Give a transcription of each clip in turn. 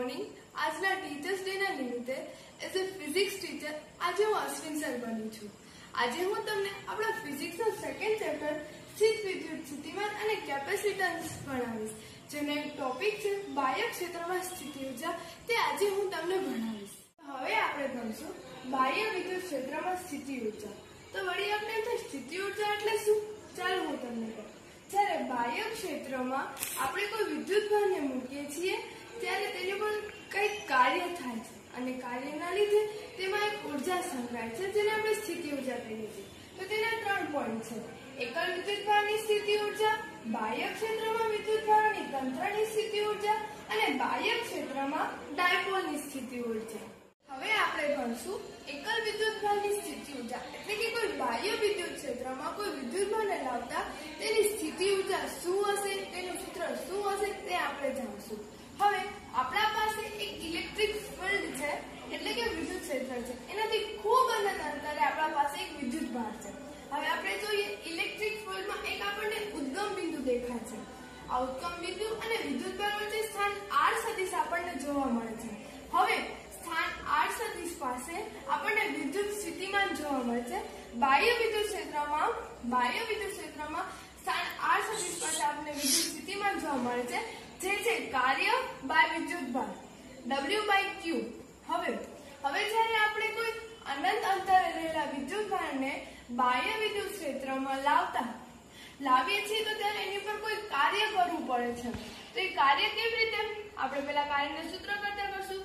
Morning. આજના teachers day ના નિમિત્તે એઝ અ ફિઝિક્સ ટીચર આજે હું અશ્વિન સર બની છું. આજે હું તમને આપણા ફિઝિક્સનો સેકન્ડ ચેપ્ટર સ્થિત વિદ્યુત સ્થિતિમાન અને કેપેસિટન્સ ભણાવીશ, જેનો એક ટોપિક છે બાહ્ય ક્ષેત્રમાં સ્થિતિ ઉર્જા. તે આજે હું તમને ભણાવીશ. હવે આપણે ભણીશું બાહ્ય વિદ્યુત ક્ષેત્રમાં સ્થિતિ ઉર્જા. તો વળી આપણે તો સ્થિતિ ઉર્જા એટલે શું? ચાલો હું તમને કહું. જ્યારે બાહ્ય ક્ષેત્રમાં આપણે કોઈ વિદ્યુત ભારને મૂકીએ છીએ ત્યારે તેની પર કંઈક કાર્ય થાય છે અને કાર્યના લીધે તેમાં એક ઉર્જા સંગ્રહાય છે, જેને આપણે સ્થિતિ ઉર્જા કહીએ છીએ. તો તેના 3 પોઈન્ટ છે: એકલ વિદ્યુત ભારની સ્થિતિ ઉર્જા, બાહ્ય ક્ષેત્રમાં વિદ્યુત ભારની તંત્રની સ્થિતિ ઉર્જા અને બાહ્ય ક્ષેત્રમાં ડાયપોલની સ્થિતિ ઉર્જા. હવે આપણે ભણશું એકલ વિદ્યુત ભારની સ્થિતિ ઉર્જા, એટલે કે કોઈ બાહ્ય વિદ્યુત ક્ષેત્રમાં કોઈ વિદ્યુત ભારને લાવતા તેની સ્થિતિ ઉર્જા શું હશે, તેનું સૂત્ર શું હશે તે આપણે જાણશું. હવે આપણા પાસે એક ઇલેક્ટ્રિક ફિલ્ડ છે, એટલે કે વિદ્યુત ક્ષેત્ર છે. એનાથી ખૂબ અનંત અંતરે આપણા પાસે એક વિદ્યુત ભાર છે. હવે આપણે જોઈએ ઇલેક્ટ્રિક ફિલ્ડમાં એક આપણને ઉદ્ગમ બિંદુ દેખાય છે. આ ઉદ્ગમ બિંદુ અને વિદ્યુત ભાર વચ્ચે સ્થાન r સદિશ આપણને જોવા મળે છે. હવે સ્થાન r સદિશ પાસે આપણને વિદ્યુત સ્થિતિમાન જોવા મળે છે. બાહ્ય વિદ્યુત ક્ષેત્રમાં સ્થાન r સદિશ પાસે આપણને વિદ્યુત સ્થિતિમાન જોવા મળે છે, જે છે કાર્ય બાય વિદ્યુત ભાર W/Q. હવે જ્યારે આપણે કોઈ અનંત અંતરે રહેલા વિદ્યુત ભારને બાહ્ય વિદ્યુત ક્ષેત્રમાં લાવીએ છીએ તો ત્યારે એની પર કોઈ કાર્ય કરવું પડે છે. તો એ કાર્ય કેવી રીતે? આપણે પહેલા કાર્યનું સૂત્ર કરતા કરશું.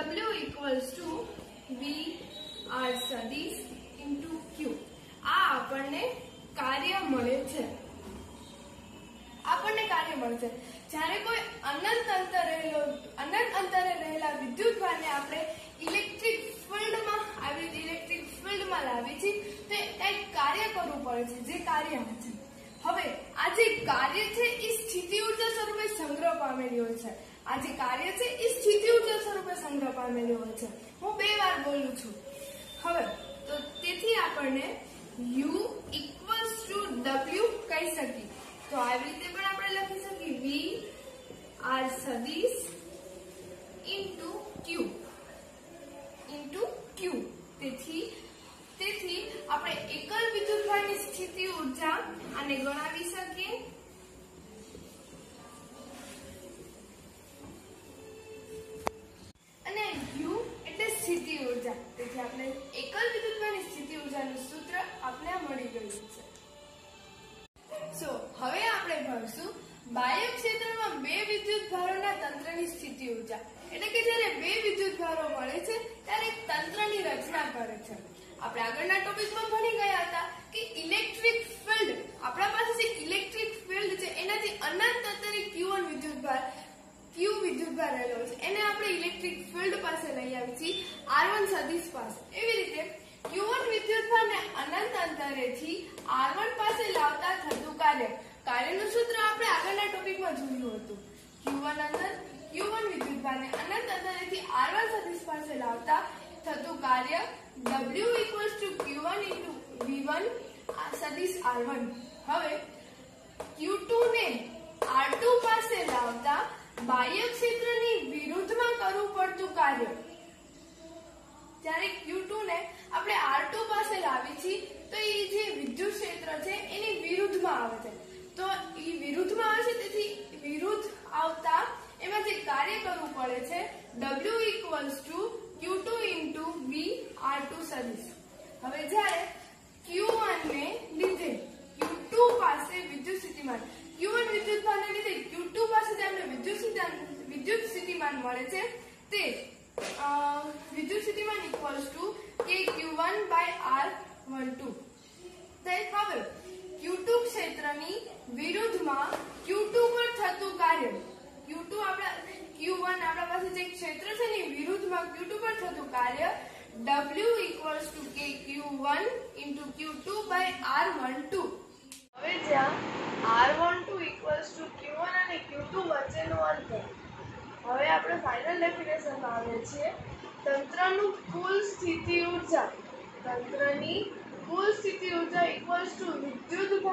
W=V_r સદિશ × Q. આ આપણને કાર્ય મળે છે. જ્યારે કોઈ અનંત અંતરે રહેલા વિદ્યુત ભારને આપણે ઇલેક્ટ્રિક ફિલ્ડમાં લાવીએ છીએ તો કંઈક કાર્ય કરવું પડે છે, જે કાર્ય છે. હવે આ જે કાર્ય છે એ સ્થિતિ ઉર્જા સ્વરૂપે સંગ્રહ પામેલી હોય છે. હું 2 વાર બોલું છું. હવે તો તેથી આપણને U = W કહી શકીએ. તો આવી રીતે પણ આપણે લખી શકીએ V_r સદિશ × Q. તેથી આપણે એકલ વિદ્યુત ભારની સ્થિતિ ઉર્જા આને ગણાવી શકીએ. અને U એટલે સ્થિતિ ઉર્જા. તેથી આપણે એકલ વિદ્યુત ભારની સ્થિતિ ઉર્જાનું સૂત્ર આપણે મળી ગયું છે. હવે આપણે ભણશું બાહ્ય ક્ષેત્રમાં 2 વિદ્યુત ભારોના તંત્રની સ્થિતિ ઉર્જા, એટલે કે જ્યારે 2 વિદ્યુત ભારો મળે છે ત્યારે એક તંત્રની રચના કરે છે. આપણે આગળના ટોપિકમાં ભણી ગયા હતા કે ઇલેક્ટ્રિક ફિલ્ડ, આપણા પાસે જે ઇલેક્ટ્રિક ફિલ્ડ છે એનાથી અનંત અંતરે Q1 વિદ્યુત ભાર રહેલો છે. એને આપણે ઇલેક્ટ્રિક ફિલ્ડ પાસે લઈ આવી છીએ R1 સદિશ પાસે. એવી રીતે Q1 વિદ્યુત ભારને અનંત અંતરેથી R1 પાસે લાવતા થતું કાર્યનું સૂત્ર આપણે આગળના ટોપિકમાં જોયું હતું. Q1 વિદ્યુત ભારને અનંત અંતરેથી R1 સદિશ પાસે લાવતા થતું કાર્ય W=Q1 × V1 સદિશ R1. હવે Q2 ને R2 પાસે લાવતા બાહ્ય ક્ષેત્રની વિરુદ્ધમાં કરવું પડતું કાર્ય. જ્યારે Q2 ને આપણે R2 પાસે લાવી છીએ તો એ જે વિદ્યુત ક્ષેત્ર છે એની વિરુદ્ધમાં આવે છે. તો એ વિરુદ્ધમાં આવે છે, તેથી વિરુદ્ધ આવતા એમાં જે કાર્ય કરવું પડે છે W=Q2 × V_r2 સદિશ. હવે જ્યારે Q1 ને લીધે Q2 પાસે વિદ્યુત સ્થિતિમાન, Q1 વિદ્યુત ભારને લીધે Q2 પાસે જે આપણે વિદ્યુત સ્થિતિમાન મળે છે તે વિદ્યુત સ્થિતિમાન =KQ1/R12. હવે Q2 ક્ષેત્રની વિરુદ્ધમાં Q2 પર થતું કાર્ય, Q1 આપણા પાસે જે ક્ષેત્ર છે એની વિરુદ્ધમાં Q2 પર થતું કાર્ય W=KQ1 × Q2/R12. હવે જ્યાં R12 = Q1 અને Q2 વચ્ચેનું અંતર. હવે આપણે ફાઇનલ ડેફિનેશનમાં આવીએ છીએ. તંત્રની કુલ સ્થિતિ ઉર્જા વિદ્યુત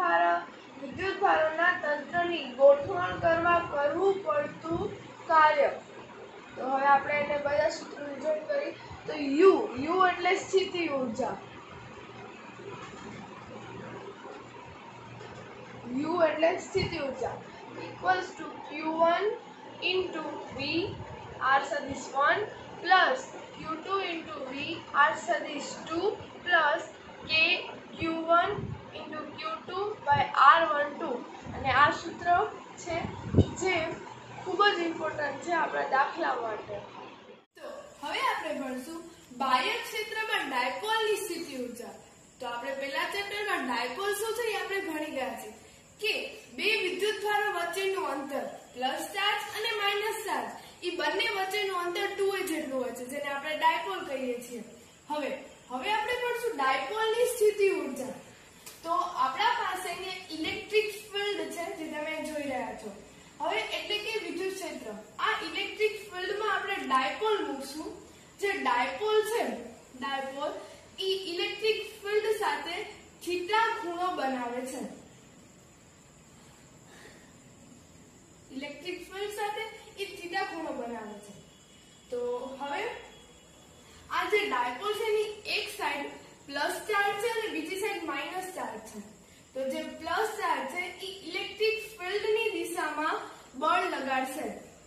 ભારોના તંત્રની ગોઠવણ કરવા કરવું પડતું કાર્ય. તો હવે આપણે એને બધા સૂત્રોને જોઈન કરી તો યુ એટલે સ્થિતિ ઊર્જા, U એટલે સ્થિતિ ઊર્જા equals to Q1 into V R સદિશ 1 plus Q2 into V R સદિશ 2 plus K Q1 into Q2 by R12 અને આ સૂત્ર છે જે ખૂબ જ ઇમ્પોર્ટન્ટ છે આપણા દાખલા માટે. તો હવે આપણે ભણશું બાહ્ય ક્ષેત્રમાં ડાયપોલની સ્થિતિ ઊર્જા. તો આપણે પહેલા ચેપ્ટરમાં ડાયપોલ શું છે એ આપણે ભણી ગયા છીએ કે બે વિદ્યુતભારો વચ્ચેનું અંતર પ્લસ ચાર્જ અને માઇનસ ચાર્જ એ બંને વચ્ચેનું અંતર 2a જેટલું હોય છે જેને આપણે ડાયપોલ કહીએ છીએ. હવે આપણે ભણશું ડાયપોલની સ્થિતિ ઊર્જા. તો આપણા પાસે અહીંયા ઇલેક્ટ્રિક ફિલ્ડ છે જે તમે જોઈ રહ્યા છો. હવે એટલે કે વિદ્યુત ક્ષેત્ર, આ ઇલેક્ટ્રિક ફિલ્ડમાં આપણે ડાયપોલ મૂકશું. જે ડાયપોલ છે, ડાયપોલ એ ઇલેક્ટ્રિક ફિલ્ડ સાથે થીટા ખૂણો બનાવે છે. ઇલેક્ટ્રિક ફિલ્ડ સાથે એ થીટા ખૂણો બનાવે છે. તો હવે આ જે ડાયપોલ છે એની એક સાઈડ પ્લસ ચાર્જ છે અને બીજી સાઈડ માઇનસ ચાર્જ છે. તો જે પ્લસ ચાર્જ છે એ ઇલેક્ટ્રિક ફિલ્ડની દિશામાં બળ લગાડશે.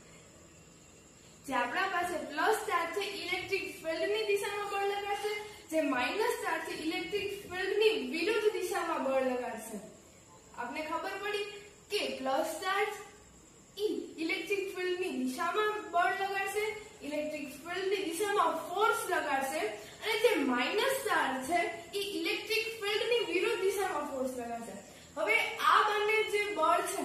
જે આપણા પાસે પ્લસ ચાર્જ છે ઇલેક્ટ્રિક ફિલ્ડની દિશામાં બળ લગાડશે, જે માઇનસ ચાર્જ છે ઇલેક્ટ્રિક ફિલ્ડની વિરુદ્ધ દિશામાં બળ લગાડશે. આપને ખબર પડી કે પ્લસ ચાર્જ ઇલેક્ટ્રિક ફિલ્ડની દિશામાં બળ લગાડશે, ઇલેક્ટ્રિક ફિલ્ડની દિશામાં ફોર્સ લગાડશે, અને જે માઇનસ ચાર્જ છે એ ઇલેક્ટ્રિક ફિલ્ડની વિરુદ્ધ દિશામાં ફોર્સ લગાડશે. હવે આ બંને જે બળ છે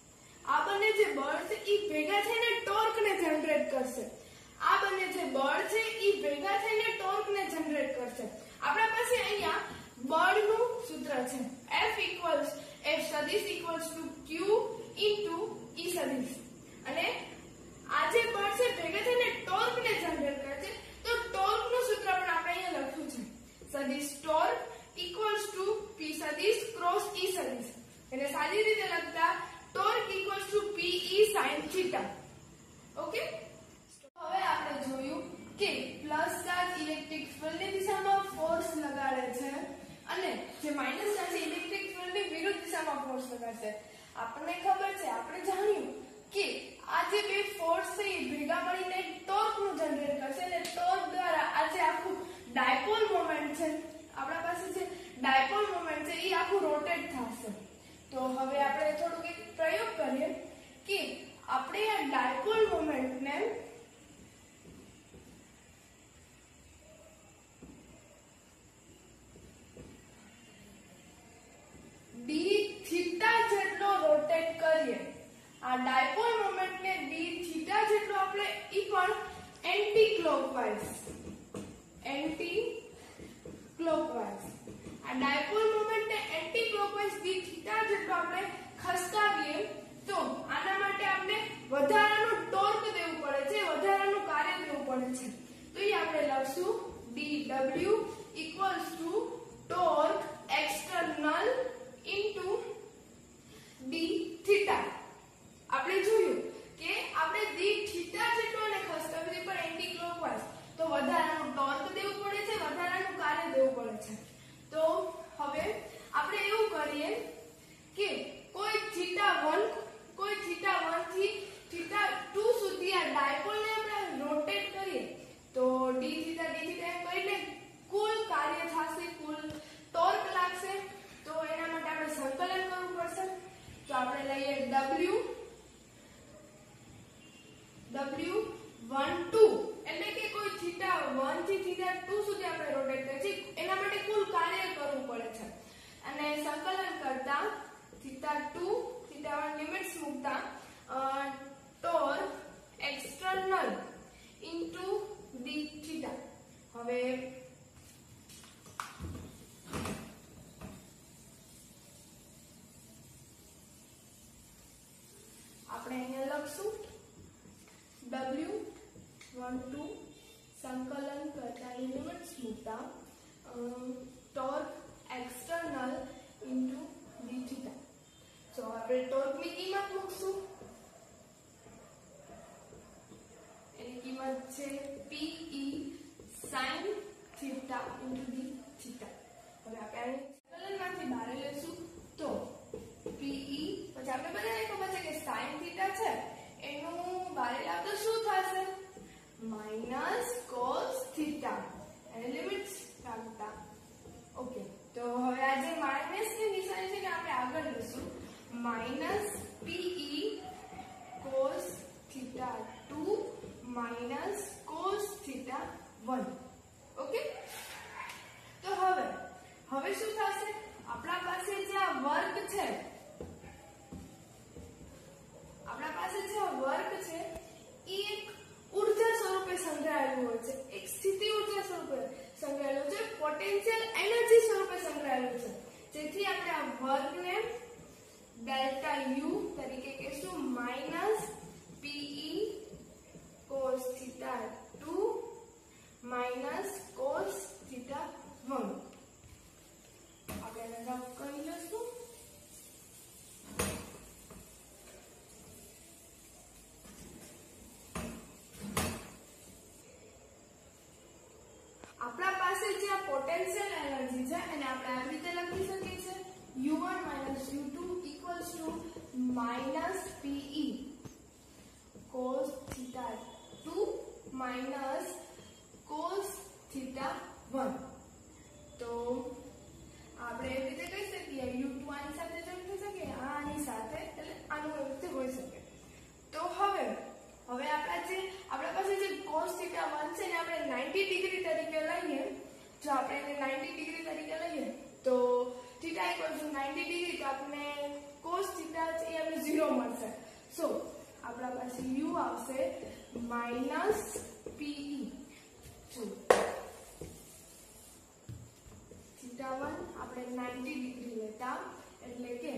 એ ભેગા થઈને ટોર્કને જનરેટ કરશે. આ બંને જે બળ છે એ ભેગા થઈને ટોર્કને જનરેટ કરશે. આપણા પાસે અહીંયા બળનું સૂત્ર છે F સદિશ equals to Q into E સદિશ, અને આ જે બળ છે ભેગા થઈને ટોર્કને જનરેટ કરે છે. તો ટોર્કનું સૂત્ર પણ આપણે અહીંયા લખ્યું છે સદિશ ટોર્ક equals to P સદિશ ક્રોસ E સદિશ. એટલે સાદી રીતે લખતા torque equals to PE sin theta. Okay, હવે આપણે જોયું કે પ્લસ ચાર્જ ઇલેક્ટ્રિક ફિલ્ડની દિશામાં ફોર્સ લગાડે છે અને જે માઇનસ ચાર્જ ઇલેક્ટ્રિક ફિલ્ડની વિરુદ્ધ દિશામાં ફોર્સ લગાડશે. આપણને ખબર છે, આપણે જાણ્યું કે આ જે બે ફોર્સ છે એ ભેગા મળીને ટોર્કનું જનરેટ કરશે અને ટોર્ક દ્વારા આ જે આખું ડાયપોલ મોમેન્ટ છે, આપણા પાસે જે ડાયપોલ મોમેન્ટ છે એ આખું રોટેટ થશે. તો હવે આપણે થોડુંક એક પ્રયોગ કરીએ કે આપણે આ ડાયપોલ મોમેન્ટને d થીટા જેટલો રોટેટ કરીએ. આ ડાયપોલ મોમેન્ટને d થીટા જેટલો આપણે ઈ પણ એન્ટી ક્લોકવાઇઝ આ ડાયપોલ મોમેન્ટને એન્ટી ક્લોકવાઇઝ d થીટા જેટલો આપણે ખસકાવીએ તો આના માટે આપણે વધારાનું ટોર્ક દેવું પડે છે, વધારાનું કાર્ય દેવું પડે છે. તો એ આપણે લખશું dw equals to torque external into d theta. આપણે જોયું કે આપણે d theta જેટલો અને ખસકાવી પર એન્ટી ક્લોકવાઇઝ, તો વધારાનું ટોર્ક દેવું પડે છે, વધારાનું કાર્ય દેવું પડે છે. તો હવે આપણે એવું કરીએ કે કોઈ θ1 થી θ2 સુધી આ ડાયપોલને આપણે રોટેટ કરીએ તો d θ એમ કરીને કુલ કાર્ય થશે, કુલ ટોર્ક લાગશે. તો એના માટે આપણે સંકલન કરવું પડશે. તો આપણે લઈએ W12 એટલે કે કોઈ θ1 થી θ2 સુધી આપણે રોટેટ કરીએ છીએ, એના માટે કુલ કાર્ય કરવું પડે છે. અને સંકલન કરતા θ2 θ1 લિમિટ્સ મૂકતા torque external into d theta. હવે આપણે અહીંયા લખશું W12 સંકલન કરતા લિમિટ્સ મૂકતા torque external into d theta. તો આપણે ટોર્કની કિંમત મૂકશું. એની આગળ લઈશું minus PE cos theta 2 minus cos theta 1. Okay, તો હવે શું થશે? આપણા પાસે જે આ વર્ગ છે, એ એક ઉર્જા સ્વરૂપે સંગ્રહાયેલું હોય છે, એક સ્થિતિ ઉર્જા સ્વરૂપે સંગ્રહાયેલું છે, પોટેન્શિયલ એનર્જી સ્વરૂપે સંગ્રહાયેલું છે, જેથી આપણે આ વર્ગને ડેલ્ટા U તરીકે કહીશું minus PE cos theta 2 minus cos theta 1. આપણે રફ કરી લઈશું. આપણા પાસે જે આ પોટેન્શિયલ એનર્જી છે એને આપણે આવી રીતે લખી શકીએ છીએ U1 U2 minus PE cos theta 2 minus cos theta 1. તો આપણે એવી રીતે કહી શકીએ U2 આની સાથે જોઈ થઈ શકે, આની સાથે, એટલે આનું એવી રીતે હોઈ શકે. તો હવે આપણા પાસે જે cos theta 1 છે એને આપણે 90 ડિગ્રી તરીકે લઈએ. જો આપણે એને 90 ડિગ્રી તરીકે લઈએ તો theta = 90 ડિગ્રી, તો આપણે cos theta છે એ આપણે 0 મળશે. સો આપણા પાસે U આવશે માઇનસ PE. જો theta 1 આપણે 90 ડિગ્રી લેતા, એટલે કે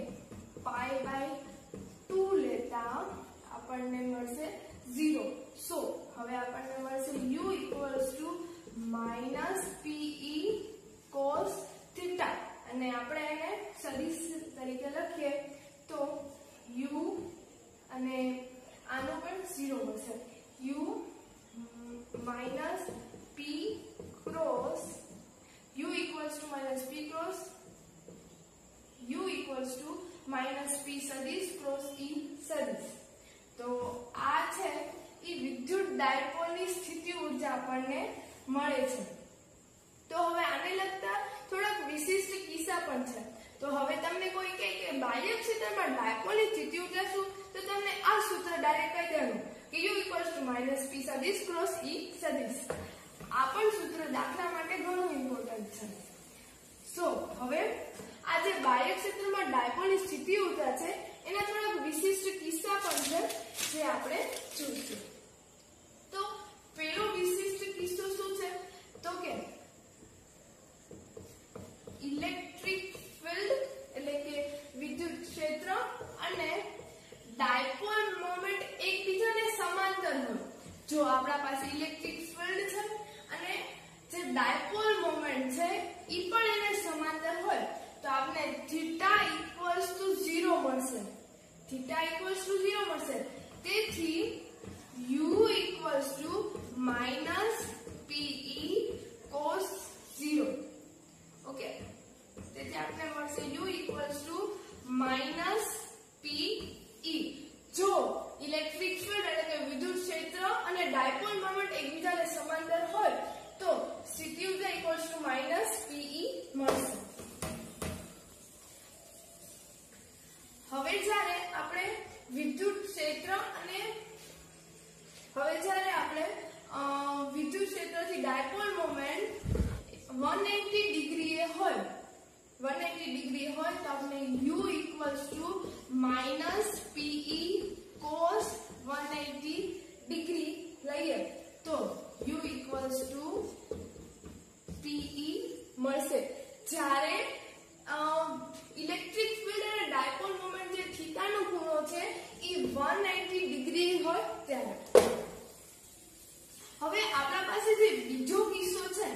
π/2 લેતા આપણને મળશે 0. સો હવે આપણને મળશે U minus PE cos theta, અને આપણે એને સદિશ તરીકે લખીએ તો U અને આનો પણ 0 મળશે. U minus P cross U minus P cross U minus P સદિશ ક્રોસ E સદિશ. તો આ છે એ વિદ્યુત ડાયપોલની સ્થિતિ ઉર્જા આપણને મળે છે. તો હવે આને લગતા થોડાક વિશિષ્ટ કિસ્સા પણ છે. તો હવે તમને કોઈ કહે કે બાહ્ય ક્ષેત્રમાં ડાયપોલની સ્થિતિ ઉર્જા શું, તો તમને આ સૂત્ર ડાયરેક્ટ કહી દેવાનું કે U માઇનસ P સદિશ ક્રોસ E સદિશ. આ પણ સૂત્ર દાખલા માટે ઘણું ઇમ્પોર્ટન્ટ છે. સો હવે આ જે બાહ્ય ક્ષેત્રમાં ડાયપોલની સ્થિતિ ઉર્જા છે એના થોડાક વિશિષ્ટ કિસ્સા પણ છે જે આપણે જોઈશું. તો પહેલો વિશિષ્ટ કિસ્સો શું છે, તો કે ઇલેક્ટ્રિક ફિલ્ડ એટલે કે વિદ્યુત ક્ષેત્ર અને ડાયપોલ મોમેન્ટ એકબીજાને સમાંતર હોય. જો આપણા પાસે ઇલેક્ટ્રિક ફિલ્ડ છે અને જે ડાયપોલ મોમેન્ટ છે એ પણ એને સમાંતર હોય તો આપણે થીટા ઇક્વલ્સ ટુ 0 મળશે. તેથી U equals to minus PE cos 0. Okay, તેથી આપણે મળશે U equals to minus PE. જો ઇલેક્ટ્રિક ફિલ્ડ એટલે કે વિદ્યુત ક્ષેત્ર અને ડાયપોલ મોમેન્ટ એકબીજાને સમાંતર હોય તો સ્થિતિ ઉર્જા ઇક્વલ્સ ટુ માઇનસ PE મળશે. હવે જ્યારે આપણે વિદ્યુત ક્ષેત્રથી ડાયપોલ મોમેન્ટ 180 ડિગ્રીએ હોય તો આપણે U equals to minus PE cos 180 degree લઈએ તો U ઇક્વલ્સ ટુ PE મળશે. જ્યારે ઇલેક્ટ્રિક ફિલ્ડ અને ડાયપોલ મોમેન્ટ જે થીટાનો ખૂણો છે એ 180 ડિગ્રી હોય ત્યારે. હવે આપણા પાસે જે બીજો કિસ્સો છે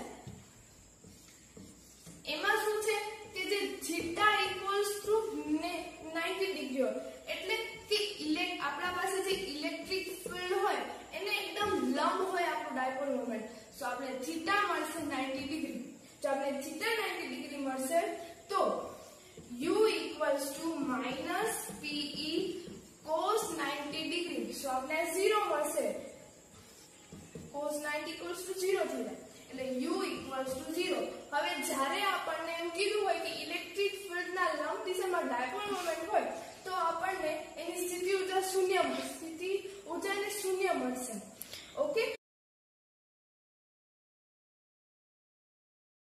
એમાં શું છે કે જે થીટા ઇક્વલ્સ ટુ 90 ડિગ્રી હોય, એટલે કે આપણા પાસે જે ઇલેક્ટ્રિક ફિલ્ડ હોય એને એકદમ લંબ હોય આપણું ડાયપોલ મોમેન્ટ. સો આપણે થીટા મળશે 90 ડિગ્રી. જો આપણે થીટા 90 ડિગ્રી મળશે તો U equals to minus PE cos 90 degree. So આપણે 0 મળશે. cos 90 ઇક્વલ્સ ટુ 0 થઈ જાય. એટલે u = 0. હવે જ્યારે આપણને એમ કીધું હોય કે ઇલેક્ટ્રિક ફિલ્ડના લંબ દિશામાં ડાયપોલ મોમેન્ટ હોય તો આપણને એની સ્થિતિ ઊર્જા શૂન્ય મળશે. ઓકે,